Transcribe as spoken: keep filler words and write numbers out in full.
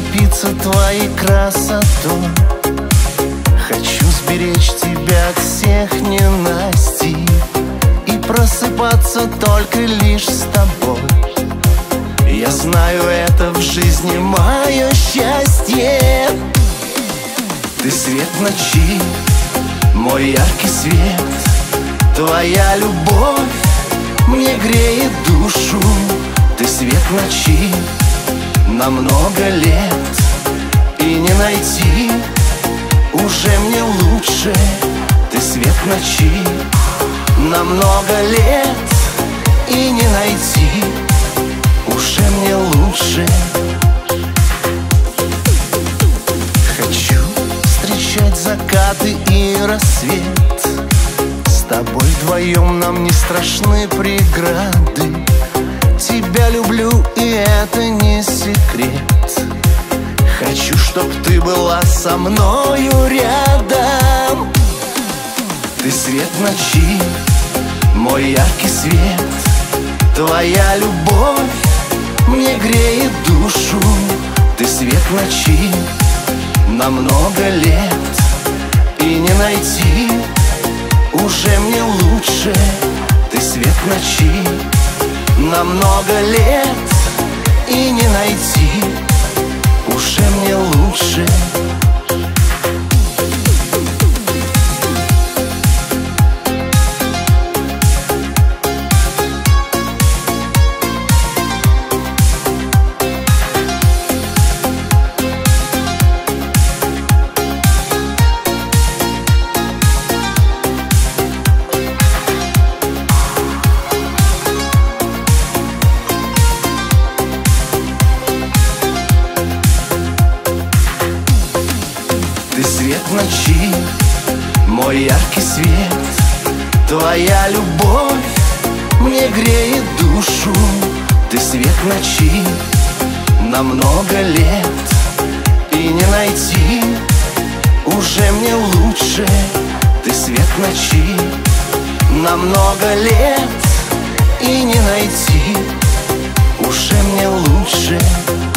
напиться твоей красотой. Хочу сберечь тебя от всех ненастей и просыпаться только лишь с тобой. Я знаю, это в жизни мое счастье. Ты свет ночи, мой яркий свет. Твоя любовь мне греет душу. Ты свет ночи на много лет, и не найти уже мне лучше. Ты свет ночи на много лет, и не найти уже мне лучше. Хочу встречать закаты и рассвет. С тобой вдвоем нам не страшны преграды. Тебя люблю, и это не секрет. Хочу, чтоб ты была со мною рядом. Ты свет ночи, мой яркий свет. Твоя любовь мне греет душу. Ты свет ночи на много лет, и не найти уже мне лучше. Ты свет ночи на много лет, и не найти уже мне лучше. Ты свет ночи, мой яркий свет. Твоя любовь мне греет душу. Ты свет ночи на много лет, и не найти уже мне лучше. Ты свет ночи на много лет, и не найти уже мне лучше.